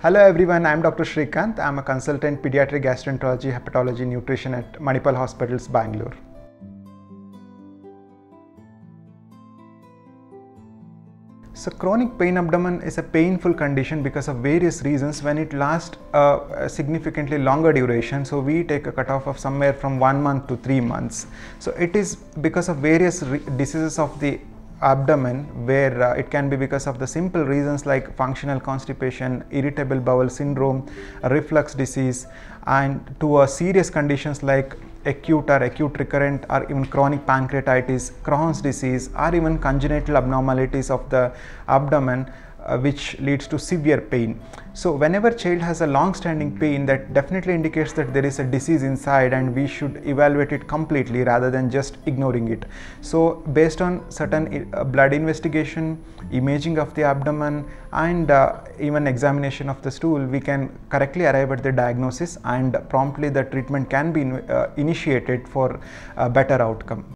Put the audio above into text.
Hello everyone, I am Dr. Srikant. I am a consultant pediatric gastroenterology, hepatology, nutrition at Manipal Hospitals, Bangalore. So chronic pain abdomen is a painful condition because of various reasons. When it lasts a significantly longer duration, so we take a cutoff of somewhere from 1 month to 3 months. So it is because of various diseases of the abdomen, where it can be because of the simple reasons like functional constipation, irritable bowel syndrome, reflux disease, and to serious conditions like acute or acute recurrent or even chronic pancreatitis, Crohn's disease, or even congenital abnormalities of the abdomen, which leads to severe pain. So whenever child has a long-standing pain, that definitely indicates that there is a disease inside, and we should evaluate it completely rather than just ignoring it. So based on certain blood investigation, imaging of the abdomen, and even examination of the stool, we can correctly arrive at the diagnosis, and promptly the treatment can be initiated for a better outcome.